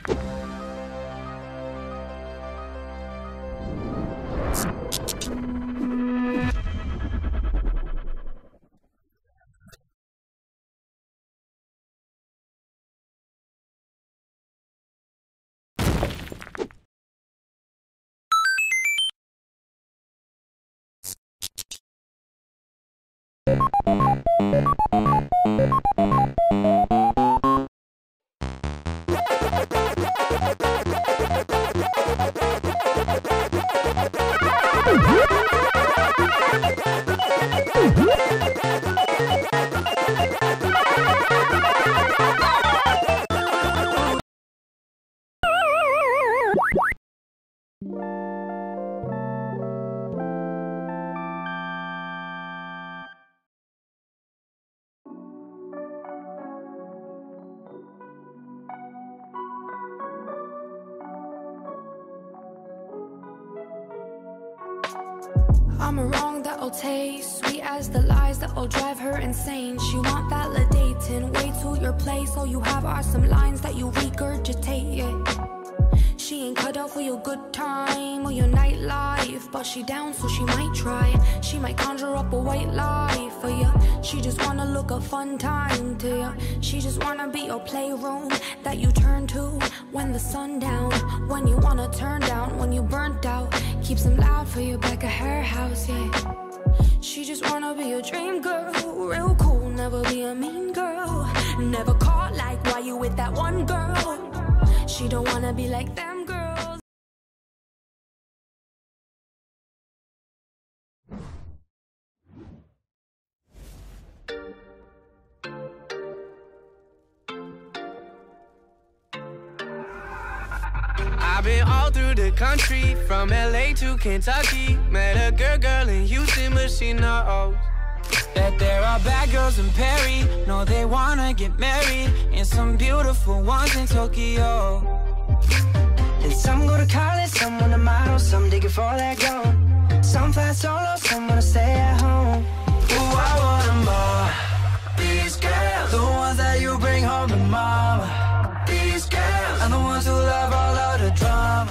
I'm a wrong that'll taste sweet as the lies that'll drive her insane. She want validating, way to your place. All you have are some lines that you regurgitate, yeah. She ain't cut out for your good time or your nightlife, but she down so she might try. She might conjure up a white lie for you. She just wanna look a fun time to you. She just wanna be your playroom that you turn to when the sun down. When you wanna turn down, when you burnt out. Keep some loud for you back at her house, yeah. She just wanna be a dream girl, real cool, never be a mean girl. Never caught like why you with that one girl. She don't wanna be like them girls. I've been all through the country, from LA to Kentucky. Met a girl in Houston, but she knows that there are bad girls in Perry. No, they wanna get married, and some beautiful ones in Tokyo. And some go to college, some wanna model, some digging for that gold. Some fly solo, some wanna stay at home. Ooh, I want them all. These girls, the ones that you bring home to mama. These girls are the ones who love all of the drama.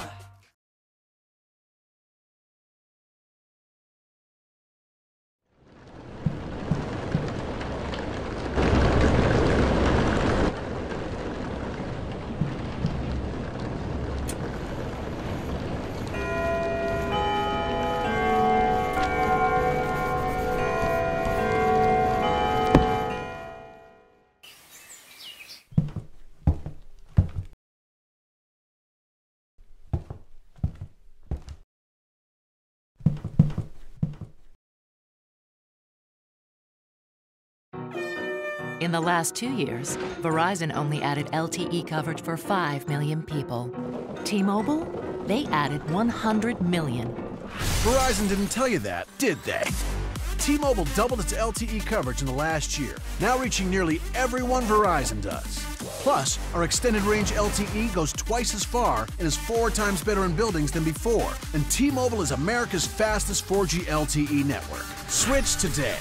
In the last 2 years, Verizon only added LTE coverage for 5 million people. T-Mobile, they added 100 million. Verizon didn't tell you that, did they? T-Mobile doubled its LTE coverage in the last year, now reaching nearly everyone Verizon does. Plus, our extended range LTE goes twice as far and is 4 times better in buildings than before. And T-Mobile is America's fastest 4G LTE network. Switch today.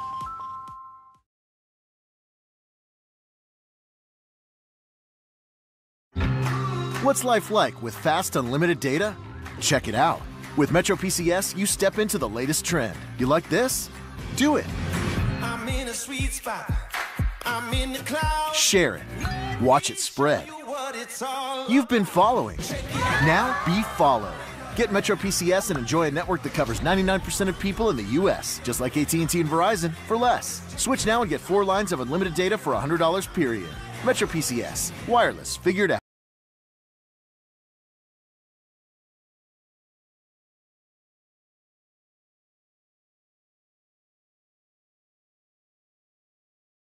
What's life like with fast, unlimited data? Check it out. With Metro PCS, you step into the latest trend. You like this? Do it. I'm in a sweet spot. I'm in the clouds. Share it. Watch it spread. You've been following. Now be followed. Get Metro PCS and enjoy a network that covers 99% of people in the U.S., just like AT&T and Verizon, for less. Switch now and get 4 lines of unlimited data for $100 period. Metro PCS. Wireless. Figured out.